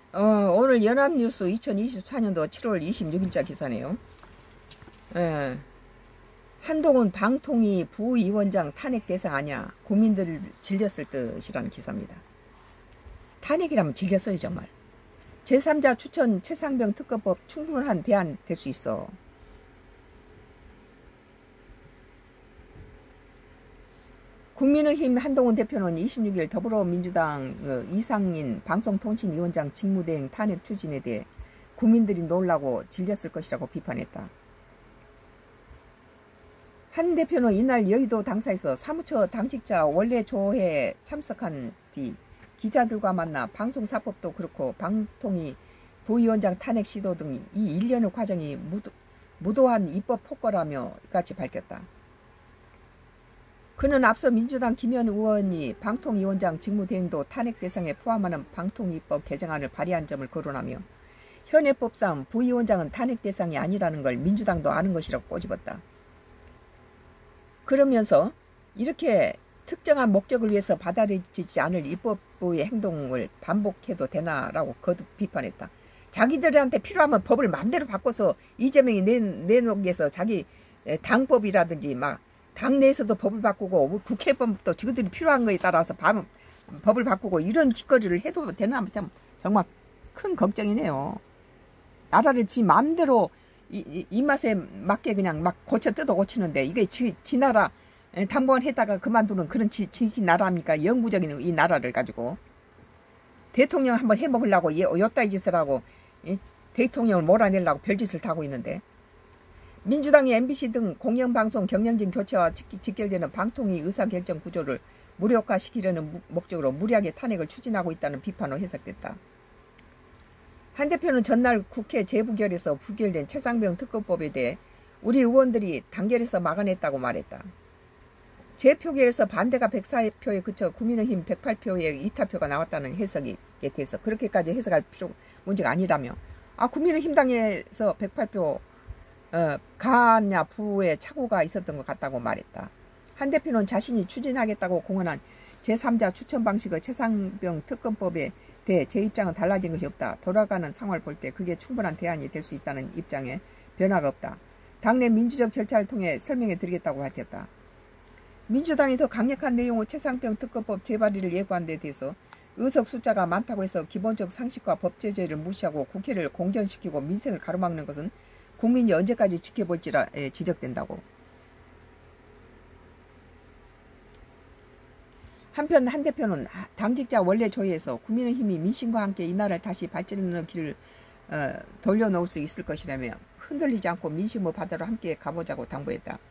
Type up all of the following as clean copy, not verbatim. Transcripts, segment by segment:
오늘 연합뉴스 2024년도 7월 26일자 기사네요. 예, 한동훈 방통위 부위원장 탄핵 대상 아니야. 국민들을 질렸을 듯이라는 기사입니다. 탄핵이라면 질렸어요 정말. 제3자 추천 최상병 특검법 충분한 대안 될 수 있어. 국민의힘 한동훈 대표는 26일 더불어민주당 이상인 방송통신위원장 직무대행 탄핵 추진에 대해 국민들이 놀라고 질렸을 것이라고 비판했다. 한 대표는 이날 여의도 당사에서 사무처 당직자 원내조회에 참석한 뒤 기자들과 만나 방송사법도 그렇고 방통위 부위원장 탄핵 시도 등 이 일련의 과정이 무도한 입법 폭거라며 같이 밝혔다. 그는 앞서 민주당 김현 의원이 방통위원장 직무대행도 탄핵 대상에 포함하는 방통위법 개정안을 발의한 점을 거론하며 현행 법상 부위원장은 탄핵 대상이 아니라는 걸 민주당도 아는 것이라고 꼬집었다. 그러면서 이렇게 특정한 목적을 위해서 받아들이지 않을 입법부의 행동을 반복해도 되나라고 거듭 비판했다. 자기들한테 필요하면 법을 마음대로 바꿔서 이재명이 내놓기 위해서 자기 당법이라든지 막 당내에서도 법을 바꾸고 국회법도 지그들이 필요한 거에 따라서 법을 바꾸고 이런 짓거리를 해도 되나 참 정말 큰 걱정이네요. 나라를 지 마음대로 입맛에 맞게 그냥 막 고쳐 뜯어 고치는데 이게 지 나라 당번 했다가 그만두는 그런 지 나라입니까? 영구적인 이 나라를 가지고 대통령 한번 해먹으려고 요따위 짓을 하고 대통령을 몰아내려고 별짓을 다 하고 있는데 민주당이 MBC 등 공영방송 경영진 교체와 직결되는 방통위 의사결정 구조를 무력화시키려는 목적으로 무리하게 탄핵을 추진하고 있다는 비판으로 해석됐다. 한 대표는 전날 국회 재부결에서 부결된 최상병 특검법에 대해 우리 의원들이 단결해서 막아냈다고 말했다. 재표결에서 반대가 104표에 그쳐 국민의힘 108표에 이탈표가 나왔다는 해석에 대해서 그렇게까지 해석할 문제가 아니라며 국민의힘 당에서 108표 가냐 부에 착오가 있었던 것 같다고 말했다. 한 대표는 자신이 추진하겠다고 공언한 제3자 추천 방식의 최상병 특검법에 대해 제 입장은 달라진 것이 없다. 돌아가는 상황을 볼 때 그게 충분한 대안이 될 수 있다는 입장에 변화가 없다. 당내 민주적 절차를 통해 설명해 드리겠다고 밝혔다. 민주당이 더 강력한 내용의 최상병 특검법 재발의를 예고한 데 대해서 의석 숫자가 많다고 해서 기본적 상식과 법제재를 무시하고 국회를 공전시키고 민생을 가로막는 것은 국민이 언제까지 지켜볼지라 지적된다고. 한편 한 대표는 당직자 원내 조회에서 국민의힘이 민심과 함께 이 나라를 다시 발전하는 길을 돌려놓을 수 있을 것이라며 흔들리지 않고 민심의 바다로 함께 가보자고 당부했다.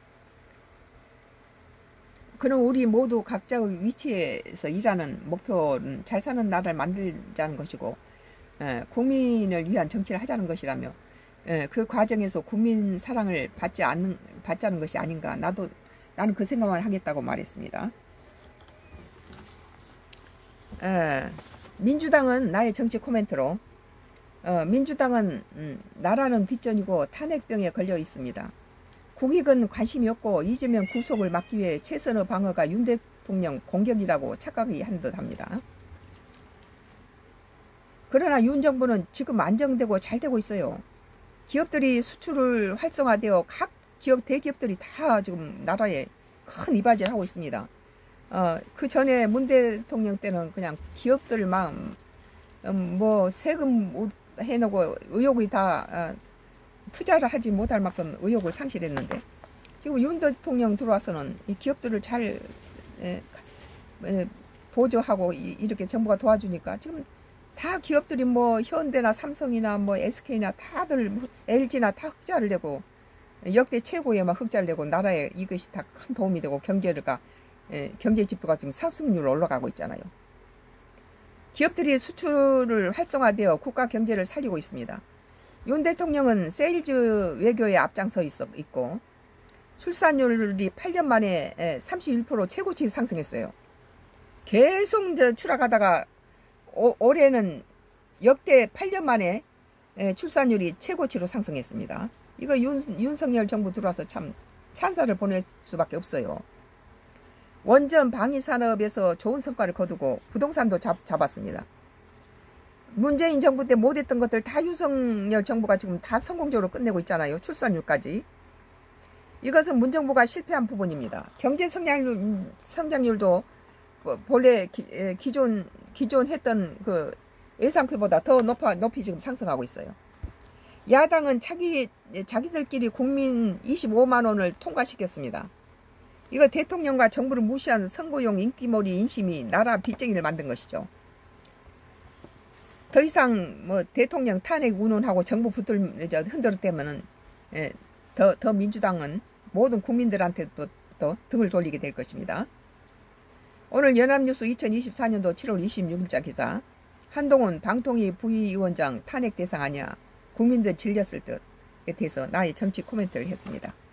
그는 우리 모두 각자의 위치에서 일하는 목표는 잘 사는 나라를 만들자는 것이고 국민을 위한 정치를 하자는 것이라며 그 과정에서 국민 사랑을 받자는 것이 아닌가. 나는 그 생각만 하겠다고 말했습니다. 민주당은 나의 정치 코멘트로 민주당은 나라는 뒷전이고 탄핵병에 걸려 있습니다. 국익은 관심이 없고 이재명 구속을 막기 위해 최선의 방어가 윤 대통령 공격이라고 착각이 한 듯합니다. 그러나 윤 정부는 지금 안정되고 잘 되고 있어요. 기업들이 수출을 활성화되어 각 대기업들이 다 지금 나라에 큰 이바지를 하고 있습니다. 그 전에 문 대통령 때는 그냥 기업들 막 뭐 세금 해놓고 의욕이 다 투자를 하지 못할 만큼 의욕을 상실했는데 지금 윤 대통령 들어와서는 이 기업들을 잘 보조하고 이렇게 정부가 도와주니까 지금 다 기업들이 뭐 현대나 삼성이나 뭐 SK나 다들 LG나 다 흑자를 내고 역대 최고의 막 흑자를 내고 나라에 이것이 다 큰 도움이 되고 경제 지표가 지금 상승률로 올라가고 있잖아요. 기업들이 수출을 활성화되어 국가 경제를 살리고 있습니다. 윤 대통령은 세일즈 외교에 앞장서 있고 출산율이 8년 만에 31% 최고치 상승했어요. 계속 추락하다가 올해는 역대 8년 만에 출산율이 최고치로 상승했습니다. 이거 윤석열 정부 들어와서 참 찬사를 보낼 수밖에 없어요. 원전 방위 산업에서 좋은 성과를 거두고 부동산도 잡았습니다. 문재인 정부 때 못했던 것들 다 윤석열 정부가 지금 다 성공적으로 끝내고 있잖아요. 출산율까지. 이것은 문정부가 실패한 부분입니다. 경제 성장률도 본래 기존 했던 그 예상표보다 더 높이 지금 상승하고 있어요. 야당은 자기들끼리 국민 25만 원을 통과시켰습니다. 이거 대통령과 정부를 무시한 선거용 인기몰이 인심이 나라 빚쟁이를 만든 것이죠. 더 이상 뭐 대통령 탄핵 운운하고 정부 흔들었다면은 더 민주당은 모든 국민들한테도 또 등을 돌리게 될 것입니다. 오늘 연합뉴스 2024년도 7월 26일자 기사. 한동훈 방통위 부위원장 탄핵 대상 아니야. 국민들 질렸을 듯에 대해서 나의 정치 코멘트를 했습니다.